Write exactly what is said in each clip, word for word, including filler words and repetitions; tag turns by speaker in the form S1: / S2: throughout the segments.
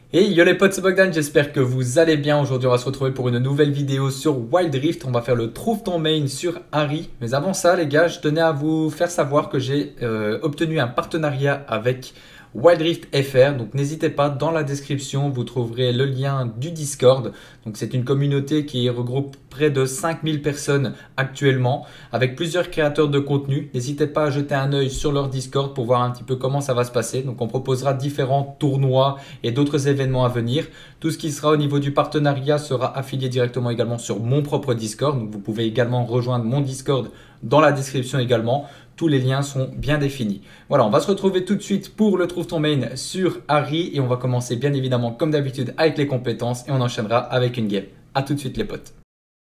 S1: Hey yo les potes, c'est Bogdan, j'espère que vous allez bien. Aujourd'hui on va se retrouver pour une nouvelle vidéo sur Wild Rift. On va faire le Trouve ton main sur Ahri. Mais avant ça les gars, je tenais à vous faire savoir que j'ai euh, obtenu un partenariat avec Wild Rift F R. Donc n'hésitez pas, dans la description vous trouverez le lien du Discord. Donc c'est une communauté qui regroupe près de cinq mille personnes actuellement avec plusieurs créateurs de contenu. N'hésitez pas à jeter un œil sur leur Discord pour voir un petit peu comment ça va se passer. Donc on proposera différents tournois et d'autres événements à venir. Tout ce qui sera au niveau du partenariat sera affilié directement également sur mon propre Discord. Donc vous pouvez également rejoindre mon Discord dans la description également. Tous les liens sont bien définis. Voilà, on va se retrouver tout de suite pour le Trouve ton main sur Ahri et on va commencer bien évidemment comme d'habitude avec les compétences et on enchaînera avec une game. A tout de suite les potes.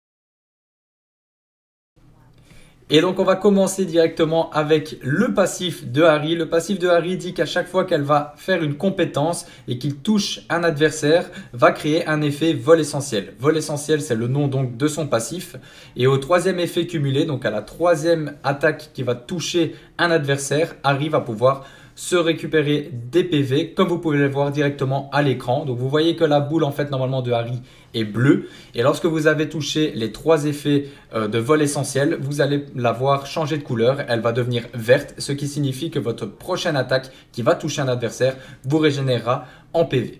S1: Et donc on va commencer directement avec le passif de Ahri. Le passif de Ahri dit qu'à chaque fois qu'elle va faire une compétence et qu'il touche un adversaire, va créer un effet vol essentiel. Vol essentiel, c'est le nom donc de son passif. Et au troisième effet cumulé, donc à la troisième attaque qui va toucher un adversaire, Ahri va pouvoir se récupérer des P V comme vous pouvez le voir directement à l'écran. Donc vous voyez que la boule en fait normalement de Ahri est bleue et lorsque vous avez touché les trois effets euh, de vol essentiel, vous allez la voir changer de couleur. Elle va devenir verte, ce qui signifie que votre prochaine attaque qui va toucher un adversaire vous régénérera en P V.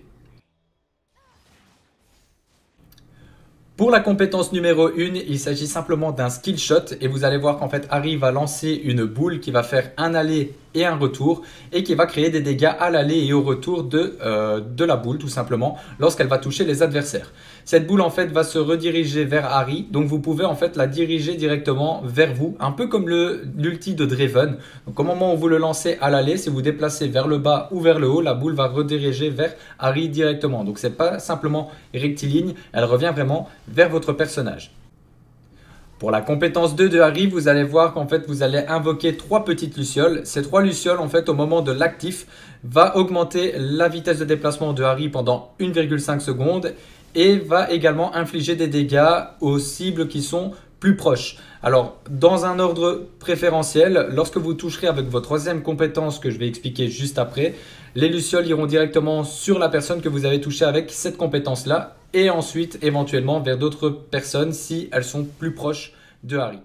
S1: Pour la compétence numéro un, il s'agit simplement d'un skill shot et vous allez voir qu'en fait Ahri va lancer une boule qui va faire un aller et un retour et qui va créer des dégâts à l'aller et au retour de, euh, de la boule tout simplement lorsqu'elle va toucher les adversaires. Cette boule en fait va se rediriger vers Ahri, donc vous pouvez en fait la diriger directement vers vous, un peu comme l'ulti de Draven. Donc au moment où vous le lancez à l'aller, si vous déplacez vers le bas ou vers le haut, la boule va rediriger vers Ahri directement. Donc c'est pas simplement rectiligne, elle revient vraiment vers votre personnage. Pour la compétence deux de Ahri, vous allez voir qu'en fait vous allez invoquer trois petites lucioles. Ces trois lucioles en fait au moment de l'actif va augmenter la vitesse de déplacement de Ahri pendant une virgule cinq secondes et va également infliger des dégâts aux cibles qui sont plus proches. Alors dans un ordre préférentiel, lorsque vous toucherez avec votre troisième compétence que je vais expliquer juste après, les lucioles iront directement sur la personne que vous avez touché avec cette compétence là et ensuite éventuellement vers d'autres personnes si elles sont plus proches de Ahri.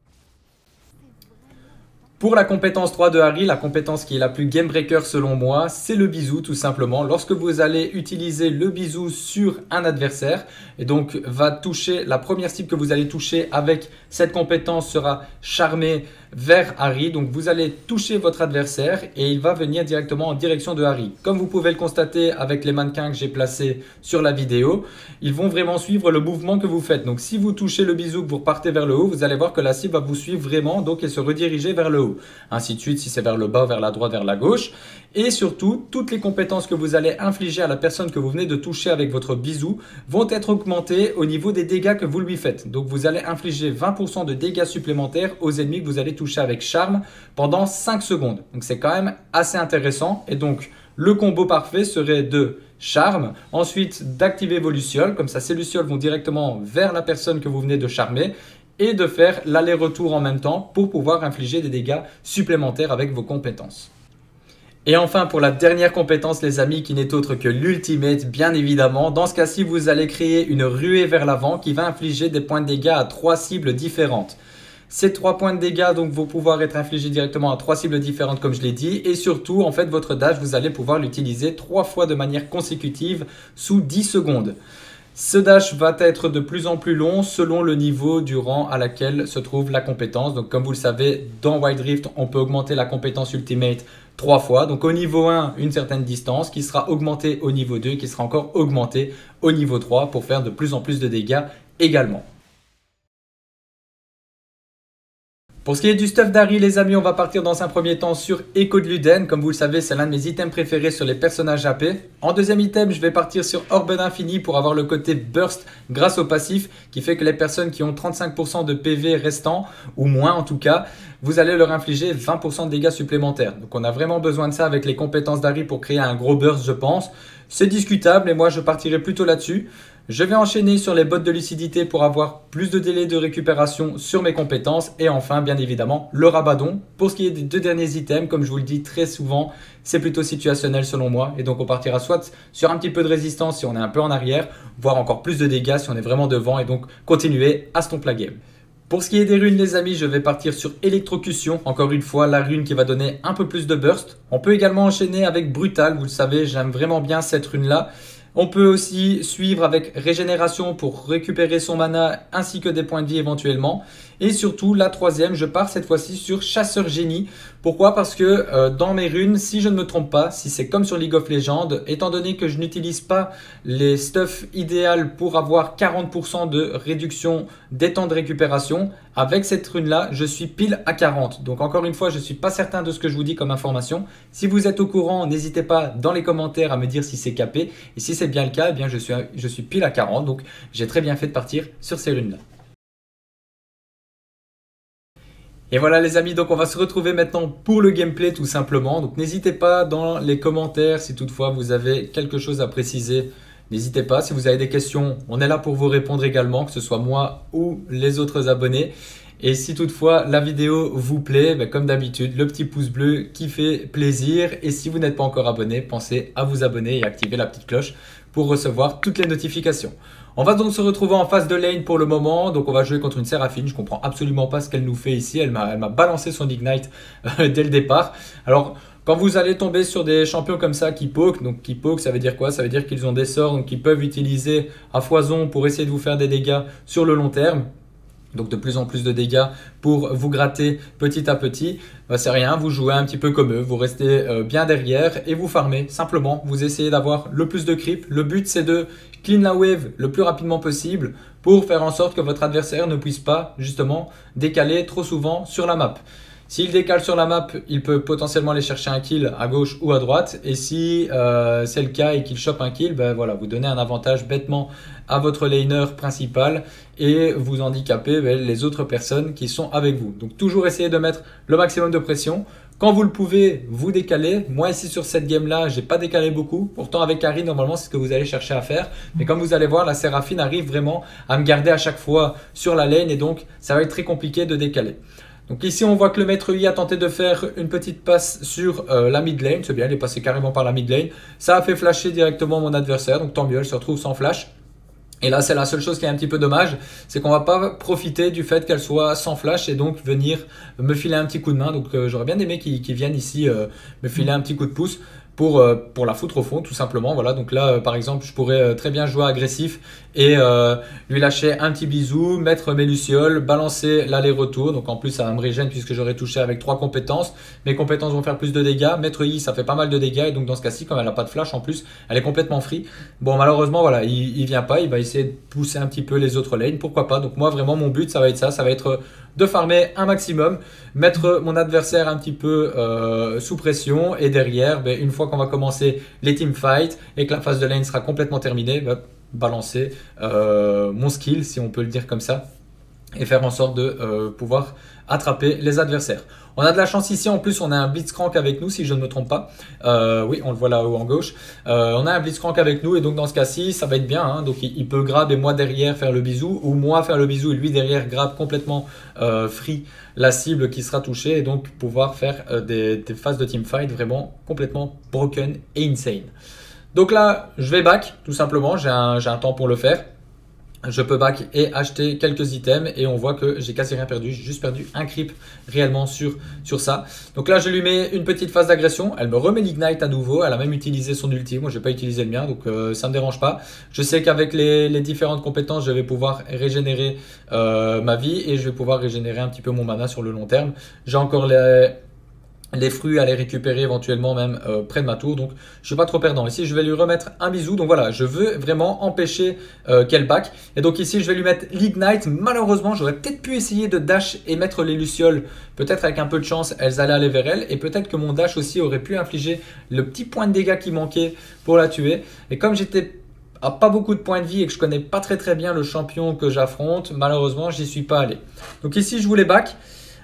S1: Pour la compétence trois de Ahri, la compétence qui est la plus game breaker selon moi, c'est le bisou tout simplement. Lorsque vous allez utiliser le bisou sur un adversaire, et donc va toucher, la première cible que vous allez toucher avec cette compétence sera charmée vers Ahri. Donc vous allez toucher votre adversaire et il va venir directement en direction de Ahri. Comme vous pouvez le constater avec les mannequins que j'ai placés sur la vidéo, ils vont vraiment suivre le mouvement que vous faites. Donc si vous touchez le bisou, que vous repartez vers le haut, vous allez voir que la cible va vous suivre vraiment, donc elle se rediriger vers le haut. Ainsi de suite si c'est vers le bas, vers la droite, vers la gauche. Et surtout, toutes les compétences que vous allez infliger à la personne que vous venez de toucher avec votre bisou vont être augmentées au niveau des dégâts que vous lui faites. Donc vous allez infliger vingt pour cent de dégâts supplémentaires aux ennemis que vous allez toucher avec charme pendant cinq secondes. Donc c'est quand même assez intéressant. Et donc le combo parfait serait de charme, ensuite d'activer vos lucioles. Comme ça, ces lucioles vont directement vers la personne que vous venez de charmer et de faire l'aller-retour en même temps pour pouvoir infliger des dégâts supplémentaires avec vos compétences. Et enfin pour la dernière compétence les amis qui n'est autre que l'ultimate bien évidemment. Dans ce cas-ci vous allez créer une ruée vers l'avant qui va infliger des points de dégâts à trois cibles différentes. Ces trois points de dégâts donc vont pouvoir être infligés directement à trois cibles différentes comme je l'ai dit. Et surtout en fait votre dash vous allez pouvoir l'utiliser trois fois de manière consécutive sous dix secondes. Ce dash va être de plus en plus long selon le niveau du rang à laquelle se trouve la compétence. Donc comme vous le savez, dans Wild Rift, on peut augmenter la compétence Ultimate trois fois. Donc au niveau un, une certaine distance qui sera augmentée au niveau deux, qui sera encore augmentée au niveau trois pour faire de plus en plus de dégâts également. Pour ce qui est du stuff d'Ahri les amis, on va partir dans un premier temps sur Écho de Luden. Comme vous le savez, c'est l'un de mes items préférés sur les personnages A P. En deuxième item, je vais partir sur Orbe d'Infini pour avoir le côté burst grâce au passif qui fait que les personnes qui ont trente-cinq pour cent de P V restant, ou moins en tout cas, vous allez leur infliger vingt pour cent de dégâts supplémentaires. Donc on a vraiment besoin de ça avec les compétences d'Harry pour créer un gros burst, je pense. C'est discutable et moi je partirai plutôt là-dessus. Je vais enchaîner sur les bottes de lucidité pour avoir plus de délai de récupération sur mes compétences. Et enfin, bien évidemment, le rabadon. Pour ce qui est des deux derniers items, comme je vous le dis très souvent, c'est plutôt situationnel selon moi. Et donc on partira soit sur un petit peu de résistance si on est un peu en arrière, voire encore plus de dégâts si on est vraiment devant. Et donc continuer à stomp la game. Pour ce qui est des runes les amis, je vais partir sur électrocution. Encore une fois, la rune qui va donner un peu plus de burst. On peut également enchaîner avec brutal. Vous le savez, j'aime vraiment bien cette rune là. On peut aussi suivre avec régénération pour récupérer son mana ainsi que des points de vie éventuellement. Et surtout, la troisième, je pars cette fois-ci sur chasseur génie. Pourquoi? Parce que euh, dans mes runes, si je ne me trompe pas, si c'est comme sur League of Legends, étant donné que je n'utilise pas les stuffs idéales pour avoir quarante pour cent de réduction des temps de récupération, avec cette rune-là, je suis pile à quarante. Donc encore une fois, je ne suis pas certain de ce que je vous dis comme information. Si vous êtes au courant, n'hésitez pas dans les commentaires à me dire si c'est capé. Et si c'est bien le cas, eh bien je suis, je suis pile à quarante. Donc j'ai très bien fait de partir sur ces runes-là. Et voilà les amis, donc on va se retrouver maintenant pour le gameplay tout simplement. Donc n'hésitez pas dans les commentaires si toutefois vous avez quelque chose à préciser. N'hésitez pas, si vous avez des questions, on est là pour vous répondre également, que ce soit moi ou les autres abonnés. Et si toutefois la vidéo vous plaît, ben comme d'habitude, le petit pouce bleu qui fait plaisir. Et si vous n'êtes pas encore abonné, pensez à vous abonner et activer la petite cloche pour recevoir toutes les notifications. On va donc se retrouver en phase de lane pour le moment. Donc on va jouer contre une Séraphine. Je comprends absolument pas ce qu'elle nous fait ici. Elle m'a elle m'a balancé son Ignite euh, dès le départ. Alors quand vous allez tomber sur des champions comme ça qui poke, donc qui poke ça veut dire quoi? Ça veut dire qu'ils ont des sorts donc qu'ils peuvent utiliser à foison pour essayer de vous faire des dégâts sur le long terme. Donc de plus en plus de dégâts pour vous gratter petit à petit. Ben, c'est rien, vous jouez un petit peu comme eux, vous restez euh, bien derrière et vous farmez. Simplement, vous essayez d'avoir le plus de creep. Le but c'est de clean la wave le plus rapidement possible pour faire en sorte que votre adversaire ne puisse pas justement décaler trop souvent sur la map. S'il décale sur la map, il peut potentiellement aller chercher un kill à gauche ou à droite. Et si euh, c'est le cas et qu'il chope un kill, ben voilà, vous donnez un avantage bêtement à votre laner principal et vous handicapez ben, les autres personnes qui sont avec vous. Donc toujours essayer de mettre le maximum de pression. Quand vous le pouvez, vous décalez. Moi ici sur cette game là, j'ai pas décalé beaucoup. Pourtant avec Harry, normalement c'est ce que vous allez chercher à faire. Mais comme vous allez voir, la Séraphine arrive vraiment à me garder à chaque fois sur la lane et donc ça va être très compliqué de décaler. Donc ici on voit que le maître Yi a tenté de faire une petite passe sur euh, la mid lane. C'est bien, il est passé carrément par la mid lane. Ça a fait flasher directement mon adversaire, donc tant mieux, elle se retrouve sans flash. Et là, c'est la seule chose qui est un petit peu dommage, c'est qu'on va pas profiter du fait qu'elle soit sans flash et donc venir me filer un petit coup de main. Donc euh, j'aurais bien aimé qu'ils qu'ils viennent ici euh, me filer un petit coup de pouce pour, euh, pour la foutre au fond, tout simplement. Voilà, donc là, euh, par exemple, je pourrais euh, très bien jouer agressif et euh, lui lâcher un petit bisou, mettre mes lucioles, balancer l'aller-retour. Donc en plus, ça va me régénérer puisque j'aurai touché avec trois compétences. Mes compétences vont faire plus de dégâts. Maître Yi, ça fait pas mal de dégâts et donc dans ce cas-ci, comme elle n'a pas de flash en plus, elle est complètement free. Bon, malheureusement, voilà, il, il vient pas. Il va essayer de pousser un petit peu les autres lanes. Pourquoi pas? Donc moi, vraiment, mon but, ça va être ça. Ça va être de farmer un maximum, mettre mon adversaire un petit peu euh, sous pression et derrière, ben, une fois qu'on va commencer les teamfights et que la phase de lane sera complètement terminée, ben, balancer euh, mon skill, si on peut le dire comme ça, et faire en sorte de euh, pouvoir attraper les adversaires. On a de la chance ici, en plus on a un Blitzcrank avec nous si je ne me trompe pas. Euh, oui, on le voit là-haut en gauche. Euh, on a un Blitzcrank avec nous et donc dans ce cas-ci, ça va être bien. Hein. Donc il, il peut grab et moi derrière faire le bisou ou moi faire le bisou et lui derrière grab complètement euh, free la cible qui sera touchée et donc pouvoir faire euh, des, des phases de teamfight vraiment complètement broken et insane. Donc là, je vais back tout simplement, j'ai un, j'ai un temps pour le faire. Je peux back et acheter quelques items et on voit que j'ai quasi rien perdu. J'ai juste perdu un creep réellement sur, sur ça. Donc là, je lui mets une petite phase d'agression. Elle me remet l'ignite à nouveau. Elle a même utilisé son ulti. Moi, je n'ai pas utilisé le mien, donc euh, ça ne me dérange pas. Je sais qu'avec les, les différentes compétences, je vais pouvoir régénérer euh, ma vie et je vais pouvoir régénérer un petit peu mon mana sur le long terme. J'ai encore les... les fruits à les récupérer éventuellement même euh, près de ma tour, donc je suis pas trop perdant. Ici je vais lui remettre un bisou, donc voilà, je veux vraiment empêcher euh, qu'elle back et donc ici je vais lui mettre l'ignite. Malheureusement j'aurais peut-être pu essayer de dash et mettre les lucioles, peut-être avec un peu de chance elles allaient aller vers elle et peut-être que mon dash aussi aurait pu infliger le petit point de dégâts qui manquait pour la tuer. Et comme j'étais à pas beaucoup de points de vie et que je connais pas très très bien le champion que j'affronte, malheureusement j'y suis pas allé. Donc ici je voulais back.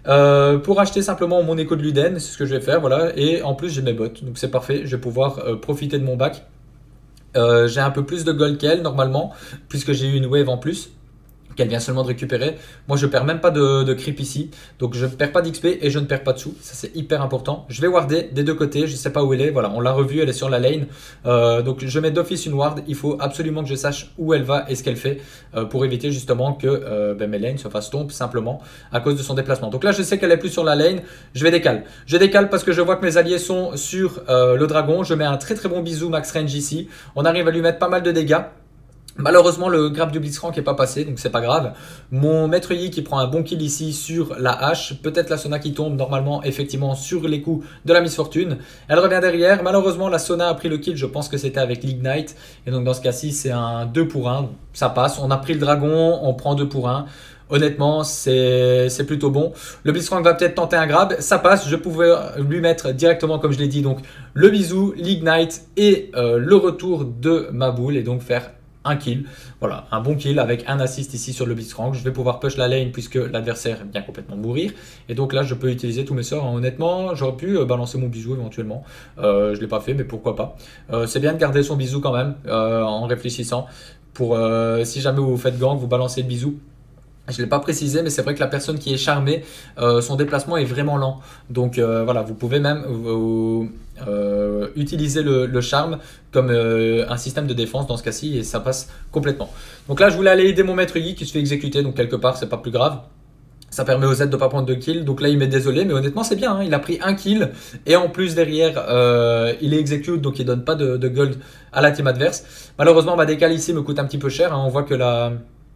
S1: euh, pour acheter simplement mon écho de Luden, c'est ce que je vais faire, voilà. Et en plus j'ai mes bottes, donc c'est parfait, je vais pouvoir euh, profiter de mon bac. Euh, j'ai un peu plus de gold qu'elle normalement, puisque j'ai eu une wave en plus qu'elle vient seulement de récupérer. Moi je perds même pas de, de creep ici, donc je ne perds pas d'X P et je ne perds pas de sous, ça c'est hyper important. Je vais warder des deux côtés, je sais pas où elle est, voilà, on l'a revue, elle est sur la lane, euh, donc je mets d'office une ward. Il faut absolument que je sache où elle va et ce qu'elle fait, euh, pour éviter justement que euh, ben, mes lanes se fassent tomber simplement à cause de son déplacement. Donc là je sais qu'elle est plus sur la lane, je vais décaler. Je décale parce que je vois que mes alliés sont sur euh, le dragon, je mets un très très bon bisou max range ici, on arrive à lui mettre pas mal de dégâts. Malheureusement le grab du Blitzcrank n'est pas passé, donc c'est pas grave. Mon maître Yi qui prend un bon kill ici sur la hache, peut-être la Sona qui tombe normalement effectivement sur les coups de la Miss Fortune. Elle revient derrière, malheureusement la Sona a pris le kill, je pense que c'était avec l'Ignite. Et donc dans ce cas-ci c'est un deux pour un, ça passe. On a pris le dragon, on prend deux pour un. Honnêtement, c'est plutôt bon. Le Blitzcrank va peut-être tenter un grab, ça passe. Je pouvais lui mettre directement, comme je l'ai dit, donc le bisou, l'Ignite et euh, le retour de ma boule et donc faire un kill, voilà, un bon kill avec un assist ici sur le Blitzcrank. Je vais pouvoir push la lane puisque l'adversaire vient complètement mourir. Et donc là, je peux utiliser tous mes sorts. Honnêtement, j'aurais pu euh, balancer mon bisou éventuellement. Euh, je ne l'ai pas fait, mais pourquoi pas. Euh, c'est bien de garder son bisou quand même, euh, en réfléchissant. Pour euh, si jamais vous vous faites gank, vous balancez le bisou. Je ne l'ai pas précisé, mais c'est vrai que la personne qui est charmée, euh, son déplacement est vraiment lent. Donc euh, voilà, vous pouvez même euh, euh, utiliser le, le charme comme euh, un système de défense dans ce cas-ci et ça passe complètement. Donc là, je voulais aller aider mon maître Yi qui se fait exécuter, donc quelque part, c'est pas plus grave. Ça permet aux Z de ne pas prendre de kill. Donc là, il m'est désolé, mais honnêtement, c'est bien. Hein. Il a pris un kill et en plus, derrière, euh, il est execute, donc il ne donne pas de, de gold à la team adverse. Malheureusement, ma décale ici me coûte un petit peu cher. Hein. On voit que la...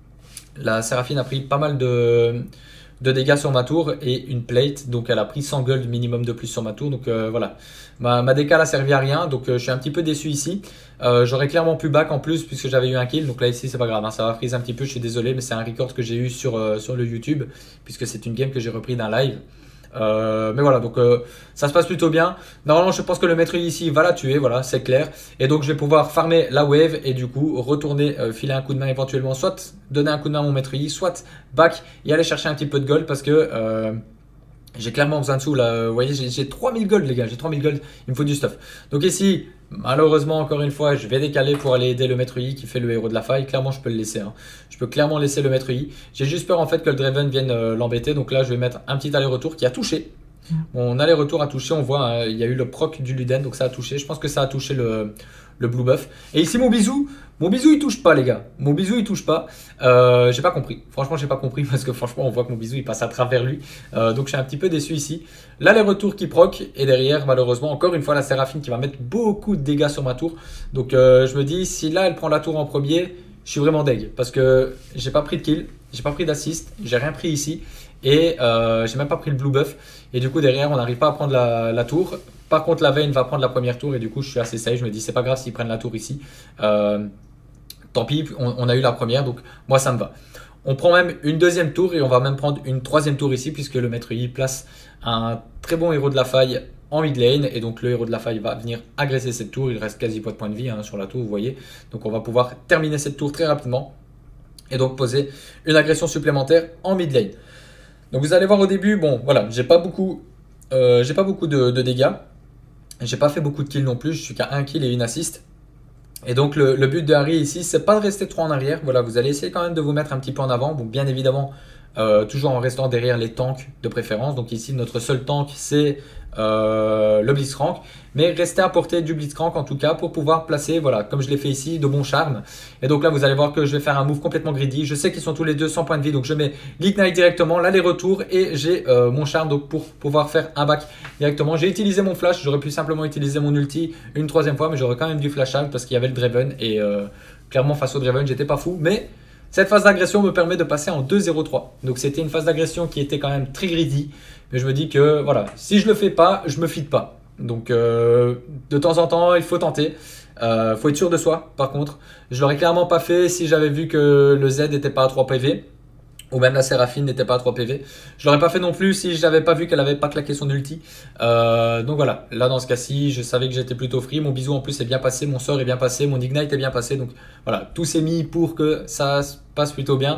S1: La Séraphine a pris pas mal de, de dégâts sur ma tour et une plate. Donc elle a pris cent gold minimum de plus sur ma tour. Donc euh, voilà. Ma, ma décale a servi à rien. Donc euh, je suis un petit peu déçu ici. Euh, J'aurais clairement pu back en plus puisque j'avais eu un kill. Donc là ici c'est pas grave. Hein, ça va freeze un petit peu. Je suis désolé. Mais c'est un record que j'ai eu sur, euh, sur le YouTube. Puisque c'est une game que j'ai repris d'un live. Euh, mais voilà, donc euh, ça se passe plutôt bien. Normalement, je pense que le maître ici va la tuer, voilà, c'est clair. Et donc, je vais pouvoir farmer la wave et du coup, retourner euh, filer un coup de main éventuellement, soit donner un coup de main à mon maître I, soit back et aller chercher un petit peu de gold parce que euh, j'ai clairement besoin de sous là. Vous voyez, j'ai trois mille gold, les gars, j'ai trois mille gold, il me faut du stuff. Donc ici, malheureusement, encore une fois, je vais décaler pour aller aider le maître Yi qui fait le héros de la faille. Clairement, je peux le laisser. Hein. Je peux clairement laisser le maître Yi. J'ai juste peur en fait que le Draven vienne euh, l'embêter. Donc là, je vais mettre un petit aller-retour qui a touché. Mon aller-retour a touché. On voit, hein, il y a eu le proc du Luden, donc ça a touché. Je pense que ça a touché le, le Blue Buff. Et ici, mon bisou. Mon bisou, il touche pas, les gars. Mon bisou, il touche pas. Euh, j'ai pas compris. Franchement, j'ai pas compris parce que franchement, on voit que mon bisou, il passe à travers lui. Euh, donc, je suis un petit peu déçu ici. L'aller-retour qui proc. Et derrière, malheureusement, encore une fois, la Séraphine qui va mettre beaucoup de dégâts sur ma tour. Donc, euh, je me dis, si là, elle prend la tour en premier, je suis vraiment deg. Parce que j'ai pas pris de kill. J'ai pas pris d'assist. J'ai rien pris ici. Et euh, j'ai même pas pris le Blue Buff. Et du coup, derrière, on n'arrive pas à prendre la, la tour. Par contre, la Vayne va prendre la première tour. Et du coup, je suis assez safe. Je me dis, c'est pas grave s'ils prennent la tour ici. Euh, Tant pis, on, on a eu la première, donc moi ça me va. On prend même une deuxième tour et on va même prendre une troisième tour ici puisque le maître Yi place un très bon héros de la faille en mid lane et donc le héros de la faille va venir agresser cette tour. Il reste quasi pas de points de vie hein, sur la tour, vous voyez. Donc on va pouvoir terminer cette tour très rapidement et donc poser une agression supplémentaire en mid lane. Donc vous allez voir au début, bon voilà, j'ai pas beaucoup, euh, j'ai pas beaucoup de, de dégâts. J'ai pas fait beaucoup de kills non plus, je suis qu'à un kill et une assist. Et donc le, le but de Harry ici, c'est pas de rester trop en arrière. Voilà, vous allez essayer quand même de vous mettre un petit peu en avant. Bon, bien évidemment, euh, toujours en restant derrière les tanks de préférence. Donc ici, notre seul tank, c'est euh, le Blitzcrank. Mais restez à portée du Blitzcrank en tout cas pour pouvoir placer, voilà, comme je l'ai fait ici, de bons charmes. Et donc là, vous allez voir que je vais faire un move complètement greedy. Je sais qu'ils sont tous les deux cent points de vie, donc je mets l'Ignite directement, l'aller-retour et j'ai euh, mon charme donc pour pouvoir faire un back directement. J'ai utilisé mon flash, j'aurais pu simplement utiliser mon ulti une troisième fois, mais j'aurais quand même dû flash out parce qu'il y avait le Draven et euh, clairement face au Draven, j'étais pas fou. Mais cette phase d'agression me permet de passer en deux zéro trois. Donc c'était une phase d'agression qui était quand même très greedy. Mais je me dis que voilà, si je le fais pas, je me feed pas. Donc euh, de temps en temps, il faut tenter. Euh, faut être sûr de soi par contre. Je l'aurais clairement pas fait si j'avais vu que le Z n'était pas à trois P V. Ou même la Séraphine n'était pas à trois P V. Je l'aurais pas fait non plus si je n'avais pas vu qu'elle avait pas claqué son ulti. Euh, donc voilà, là dans ce cas-ci, je savais que j'étais plutôt free. Mon bisou en plus est bien passé, mon sort est bien passé, mon ignite est bien passé. Donc voilà, tout s'est mis pour que ça se passe plutôt bien.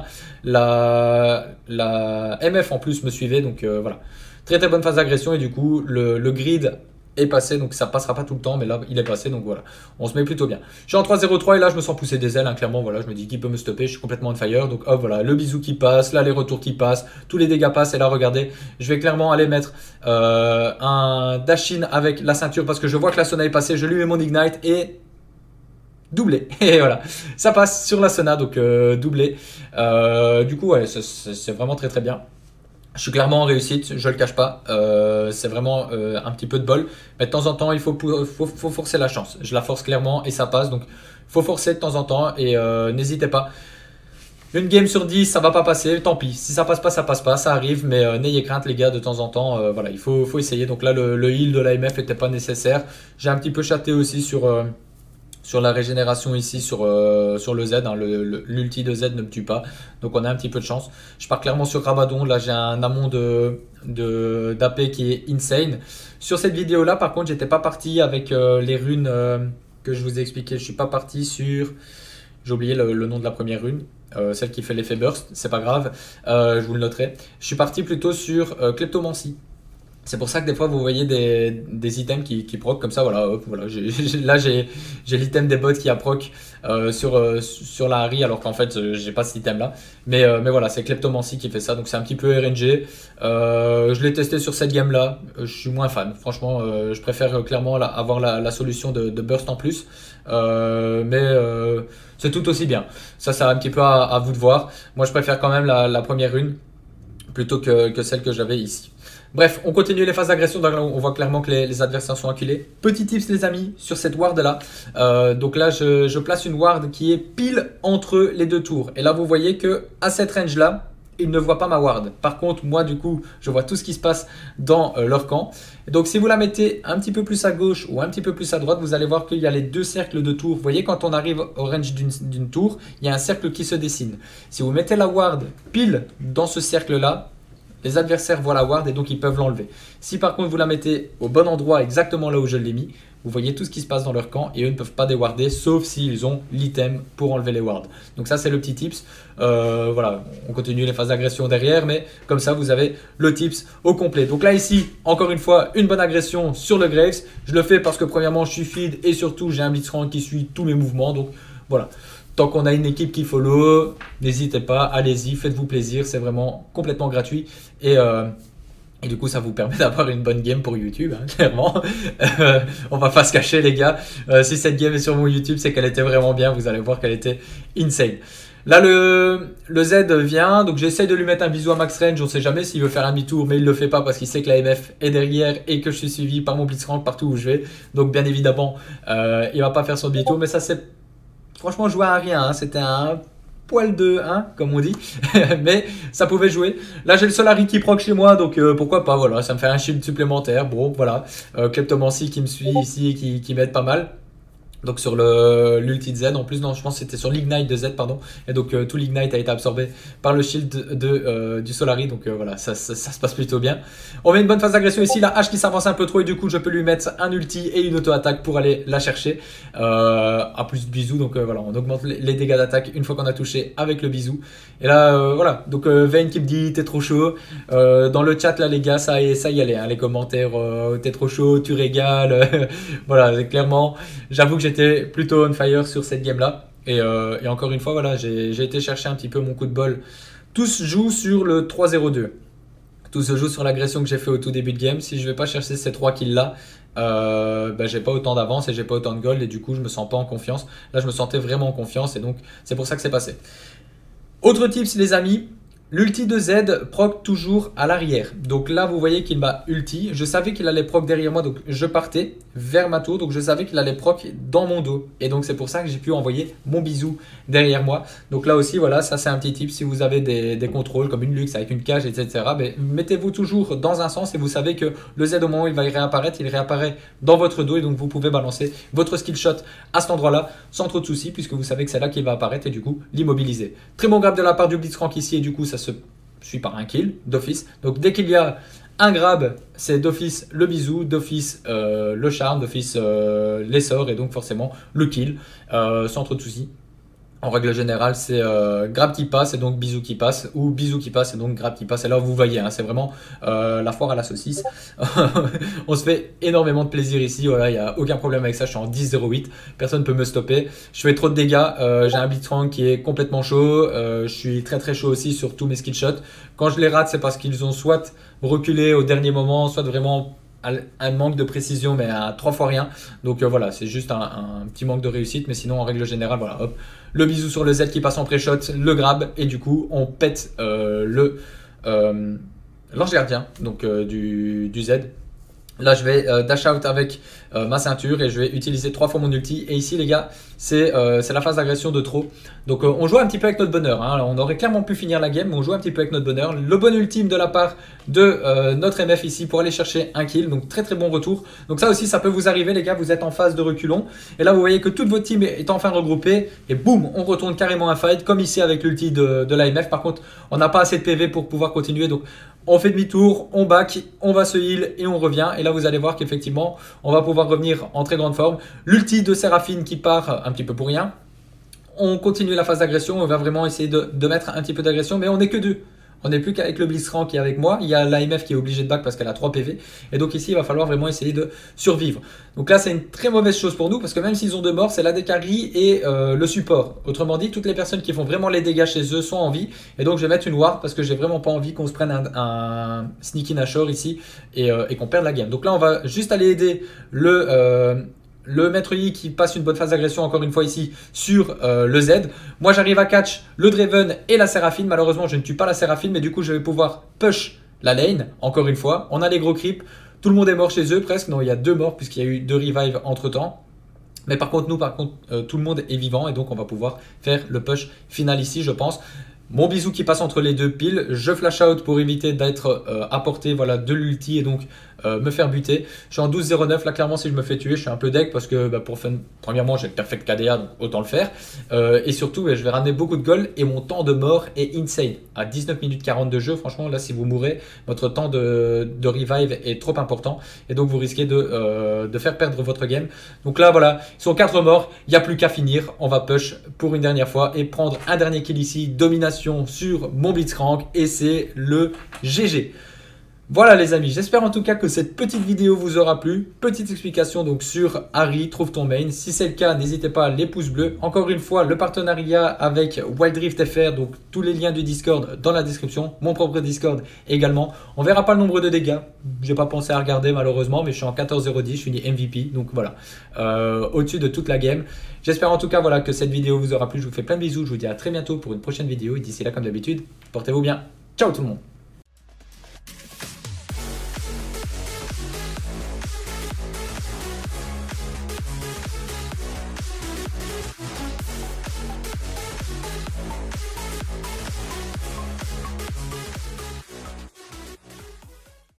S1: La, la M F en plus me suivait, donc euh, voilà. Très très bonne phase d'agression et du coup le, le grid est passé, donc ça passera pas tout le temps, mais là il est passé, donc voilà, on se met plutôt bien. Je suis en trois zéro trois et là je me sens pousser des ailes, hein, clairement, voilà, je me dis qui peut me stopper, je suis complètement on fire, donc hop, voilà, le bisou qui passe, là les retours qui passent, tous les dégâts passent, et là regardez, je vais clairement aller mettre euh, un dash-in avec la ceinture parce que je vois que la Sona est passée, je lui mets mon ignite et doublé, et voilà, ça passe sur la Sona, donc euh, doublé. Euh, du coup ouais, c'est vraiment très très bien. Je suis clairement en réussite, je le cache pas. Euh, c'est vraiment euh, un petit peu de bol. Mais de temps en temps, il faut, faut, faut forcer la chance. Je la force clairement et ça passe. Donc, il faut forcer de temps en temps et euh, n'hésitez pas. Une game sur dix, ça va pas passer, tant pis. Si ça passe pas, ça passe pas, ça arrive. Mais euh, n'ayez crainte, les gars, de temps en temps. Euh, voilà, il faut, faut essayer. Donc là, le, le heal de l'A M F n'était pas nécessaire. J'ai un petit peu chaté aussi sur... Euh, sur la régénération ici sur, euh, sur le Z, hein, l'ulti de Z ne me tue pas, donc on a un petit peu de chance. Je pars clairement sur Rabadon, là j'ai un amont de, de, d'A P qui est insane. Sur cette vidéo là par contre j'étais pas parti avec euh, les runes euh, que je vous ai expliqué, je suis pas parti sur, j'ai oublié le, le nom de la première rune. Euh, celle qui fait l'effet burst, c'est pas grave, euh, je vous le noterai. Je suis parti plutôt sur euh, Kleptomancie. C'est pour ça que des fois vous voyez des, des items qui, qui proc comme ça, voilà, hop, voilà. J'ai, j'ai, là j'ai l'item des bots qui a proc euh, sur, euh, sur la Harry alors qu'en fait euh, j'ai pas cet item là. Mais, euh, mais voilà, c'est Kleptomancie qui fait ça, donc c'est un petit peu R N G. Euh, je l'ai testé sur cette game là, je suis moins fan. Franchement, euh, je préfère euh, clairement la, avoir la, la solution de, de burst en plus. Euh, mais euh, c'est tout aussi bien. Ça, c'est un petit peu à, à vous de voir. Moi je préfère quand même la, la première rune plutôt que, que celle que j'avais ici. Bref, on continue les phases d'agression. On voit clairement que les, les adversaires sont acculés. Petit tips les amis sur cette ward là. Euh, donc là je, je place une ward qui est pile entre les deux tours. Et là vous voyez que à cette range là, ils ne voient pas ma ward. Par contre moi du coup je vois tout ce qui se passe dans euh, leur camp. Et donc si vous la mettez un petit peu plus à gauche ou un petit peu plus à droite, vous allez voir qu'il y a les deux cercles de tours. Vous voyez quand on arrive au range d'une tour, il y a un cercle qui se dessine. Si vous mettez la ward pile dans ce cercle là, les adversaires voient la ward et donc ils peuvent l'enlever. Si par contre vous la mettez au bon endroit, exactement là où je l'ai mis, vous voyez tout ce qui se passe dans leur camp et eux ne peuvent pas déwarder sauf s'ils ont l'item pour enlever les wards. Donc ça c'est le petit tips. Euh, voilà, on continue les phases d'agression derrière, mais comme ça vous avez le tips au complet. Donc là ici, encore une fois, une bonne agression sur le Graves. Je le fais parce que premièrement je suis feed et surtout j'ai un Blitzcrank qui suit tous mes mouvements. Donc voilà. Tant qu'on a une équipe qui follow, n'hésitez pas, allez-y, faites-vous plaisir, c'est vraiment complètement gratuit. Et, euh, et du coup, ça vous permet d'avoir une bonne game pour YouTube, hein, clairement. Euh, on va pas se cacher, les gars. Euh, si cette game est sur mon YouTube, c'est qu'elle était vraiment bien. Vous allez voir qu'elle était insane. Là, le, le Z vient, donc j'essaye de lui mettre un bisou à max range. On ne sait jamais s'il veut faire un demi-tour, mais il ne le fait pas parce qu'il sait que la M F est derrière et que je suis suivi par mon Blitzcrank partout où je vais. Donc, bien évidemment, euh, il ne va pas faire son demi-tour, mais ça, c'est... Franchement, jouer à rien, hein. C'était un poil de un, comme on dit, mais ça pouvait jouer. Là, j'ai le Solari qui proc chez moi, donc euh, pourquoi pas, voilà, ça me fait un shield supplémentaire. Bon, voilà, euh, Kleptomancie qui me suit ici et qui, qui m'aide pas mal. Donc sur le l'ulti de Z, en plus non je pense que c'était sur l'ignite de Z pardon, et donc euh, tout l'ignite a été absorbé par le shield de, de, euh, du Solari, donc euh, voilà ça, ça, ça se passe plutôt bien. On met une bonne phase d'agression ici, la hache qui s'avance un peu trop et du coup je peux lui mettre un ulti et une auto-attaque pour aller la chercher, euh, à plus de bisous, donc euh, voilà on augmente les, les dégâts d'attaque une fois qu'on a touché avec le bisou. Et là euh, voilà, donc euh, Vayne qui me dit t'es trop chaud, euh, dans le chat là les gars ça, ça y allait, hein, les commentaires euh, t'es trop chaud, tu régales, voilà clairement j'avoue que j'étais plutôt on fire sur cette game là et, euh, et encore une fois voilà j'ai été chercher un petit peu mon coup de bol. Tout se joue sur le trois zéro deux, tout se joue sur l'agression que j'ai fait au tout début de game. Si je vais pas chercher ces trois kills là, euh, ben, j'ai pas autant d'avance et j'ai pas autant de gold et du coup je me sens pas en confiance. Là je me sentais vraiment en confiance et donc c'est pour ça que c'est passé. Autre tips les amis, l'ulti de Z proc toujours à l'arrière. Donc là, vous voyez qu'il m'a ulti. Je savais qu'il allait proc derrière moi, donc je partais vers ma tour. Donc je savais qu'il allait proc dans mon dos. Et donc c'est pour ça que j'ai pu envoyer mon bisou derrière moi. Donc là aussi, voilà, ça c'est un petit tip. Si vous avez des, des contrôles comme une luxe avec une cage, et cetera, ben, mettez-vous toujours dans un sens et vous savez que le Z au moment où il va y réapparaître, il réapparaît dans votre dos. Et donc vous pouvez balancer votre skill shot à cet endroit-là sans trop de soucis puisque vous savez que c'est là qu'il va apparaître et du coup l'immobiliser. Très bon grab de la part du Blitzcrank ici et du coup ça ça se suit par un kill d'office. Donc dès qu'il y a un grab, c'est d'office le bisou, d'office euh, le charme, d'office euh, l'essor et donc forcément le kill, euh, sans trop de soucis. En règle générale, c'est euh, grab qui passe et donc bisou qui passe, ou bisou qui passe et donc grab qui passe. Et là, vous voyez, hein, c'est vraiment euh, la foire à la saucisse. On se fait énormément de plaisir ici. Voilà, il n'y a aucun problème avec ça. Je suis en dix zéro huit. Personne ne peut me stopper. Je fais trop de dégâts. Euh, J'ai un blitzcrank qui est complètement chaud. Euh, je suis très très chaud aussi sur tous mes skill shots. Quand je les rate, c'est parce qu'ils ont soit reculé au dernier moment, soit vraiment un manque de précision, mais à trois fois rien. Donc euh, voilà, c'est juste un, un petit manque de réussite, mais sinon en règle générale, voilà, hop, le bisou sur le Z qui passe en pré-shot, le grab, et du coup on pète euh, le euh, l'ange gardien, donc euh, du, du Z. Là, je vais euh, dash out avec euh, ma ceinture et je vais utiliser trois fois mon ulti. Et ici, les gars, c'est euh, la phase d'agression de trop. Donc, euh, on joue un petit peu avec notre bonheur. Hein. Alors, on aurait clairement pu finir la game, mais on joue un petit peu avec notre bonheur. Le bon ultime de la part de euh, notre M F ici pour aller chercher un kill. Donc, très très bon retour. Donc, ça aussi, ça peut vous arriver, les gars. Vous êtes en phase de reculon. Et là, vous voyez que toute votre team est enfin regroupée. Et boum, on retourne carrément un fight, comme ici avec l'ulti de, de l'A M F. Par contre, on n'a pas assez de P V pour pouvoir continuer. Donc, on fait demi-tour, on back, on va se heal et on revient. Et là, vous allez voir qu'effectivement, on va pouvoir revenir en très grande forme. L'ulti de Séraphine qui part un petit peu pour rien. On continue la phase d'agression. On va vraiment essayer de, de mettre un petit peu d'agression. Mais on n'est que deux. On n'est plus qu'avec le Blitzcrank qui est avec moi. Il y a l'A M F qui est obligé de back parce qu'elle a trois P V. Et donc ici, il va falloir vraiment essayer de survivre. Donc là, c'est une très mauvaise chose pour nous parce que même s'ils ont deux morts, c'est l'A D carry et euh, le support. Autrement dit, toutes les personnes qui font vraiment les dégâts chez eux sont en vie. Et donc, je vais mettre une ward parce que j'ai vraiment pas envie qu'on se prenne un, un sneaky nashor ici et, euh, et qu'on perde la game. Donc là, on va juste aller aider le... Euh, le maître Yi qui passe une bonne phase d'agression encore une fois ici sur euh, le Z. Moi j'arrive à catch le Draven et la Séraphine. Malheureusement je ne tue pas la Séraphine, mais du coup je vais pouvoir push la lane encore une fois. On a les gros creeps, tout le monde est mort chez eux presque. Non, il y a deux morts puisqu'il y a eu deux revives entre temps. Mais par contre nous par contre euh, tout le monde est vivant et donc on va pouvoir faire le push final ici je pense. Mon bisou qui passe entre les deux piles, je flash out pour éviter d'être euh, apporté voilà, de l'ulti et donc euh, me faire buter. Je suis en douze zéro neuf, là clairement si je me fais tuer, je suis un peu deg parce que bah, pour faire, premièrement j'ai le perfect K D A donc autant le faire. Euh, et surtout bah, je vais ramener beaucoup de gold et mon temps de mort est insane. À dix-neuf minutes quarante de jeu, franchement là si vous mourrez, votre temps de, de revive est trop important et donc vous risquez de, euh, de faire perdre votre game. Donc là voilà, ils sont quatre morts, il n'y a plus qu'à finir, on va push pour une dernière fois et prendre un dernier kill ici, domination sur mon Blitzcrank et c'est le G G. Voilà les amis, j'espère en tout cas que cette petite vidéo vous aura plu. Petite explication donc sur Ahri, trouve ton main. Si c'est le cas, n'hésitez pas les pouces bleus. Encore une fois, le partenariat avec Wild Rift F R, donc tous les liens du Discord dans la description. Mon propre Discord également. On verra pas le nombre de dégâts. J'ai pas pensé à regarder malheureusement, mais je suis en quatorze zéro dix, je suis M V P. Donc voilà, euh, au-dessus de toute la game. J'espère en tout cas voilà, que cette vidéo vous aura plu. Je vous fais plein de bisous. Je vous dis à très bientôt pour une prochaine vidéo. Et d'ici là, comme d'habitude, portez-vous bien. Ciao tout le monde.